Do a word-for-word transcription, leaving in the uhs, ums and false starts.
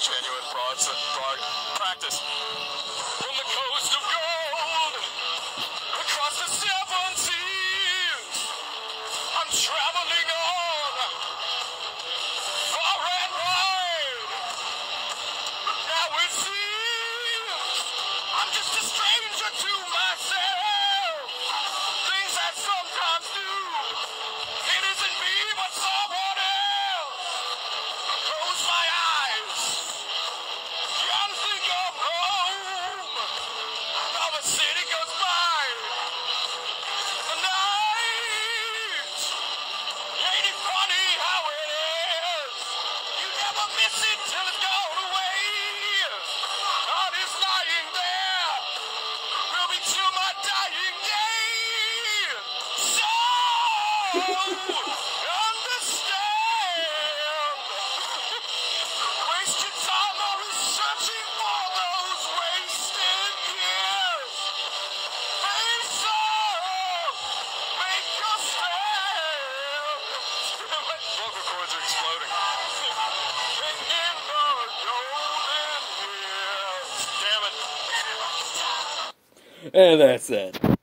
genuine broad, broad practice. From the coast of gold, across the seven seas, I'm traveling on, far and wide. Now it seems I'm just a stranger to myself. Things I sometimes do, it isn't me but someone else. Close my eyes, can't think of home. Now the city goes by, the night. Ain't it funny how it is? You never miss it till it's gone away. God is lying there, will be till my dying day. So understand. Waste your time on searching for those wasted years. Face up, make your stand. Vocal cords are exploding. In the golden years. Damn it. And that's it.